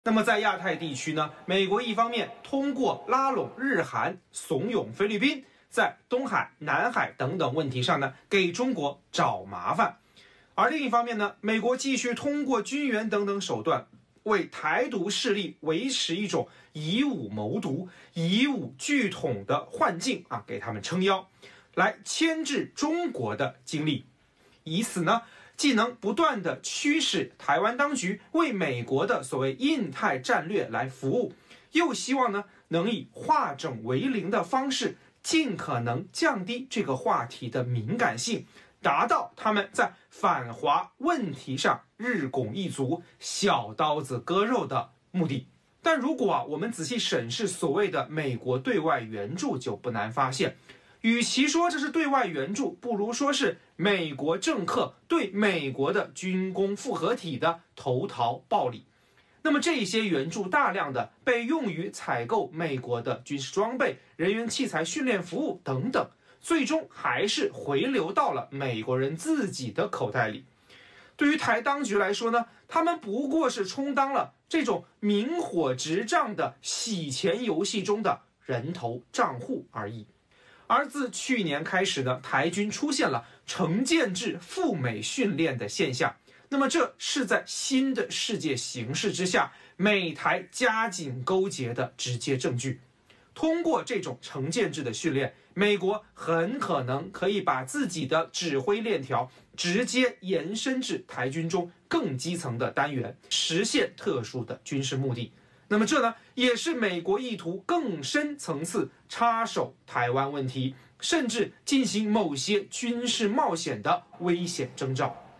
那么在亚太地区呢，美国一方面通过拉拢日韩、怂恿菲律宾，在东海、南海等等问题上呢，给中国找麻烦；而另一方面呢，美国继续通过军援等等手段，为台独势力维持一种以武谋独、以武拒统的幻境啊，给他们撑腰，来牵制中国的精力，以此呢，既能不断的驱使台湾当局为美国的所谓印太战略来服务，又希望呢能以化整为零的方式，尽可能降低这个话题的敏感性，达到他们在反华问题上日拱一卒、小刀子割肉的目的。但如果我们仔细审视所谓的美国对外援助，就不难发现，与其说这是对外援助，不如说是美国政客对美国的军工复合体的投桃报李。那么这些援助大量的被用于采购美国的军事装备、人员器材、训练服务等等，最终还是回流到了美国人自己的口袋里。对于台当局来说呢，他们不过是充当了这种明火执仗的洗钱游戏中的人头账户而已。而自去年开始呢，台军出现了成建制赴美训练的现象。那么这是在新的世界形势之下，美台加紧勾结的直接证据。通过这种成建制的训练，美国很可能可以把自己的指挥链条直接延伸至台军中更基层的单元，实现特殊的军事目的。那么这呢，也是美国意图更深层次插手台湾问题，甚至进行某些军事冒险的危险征兆。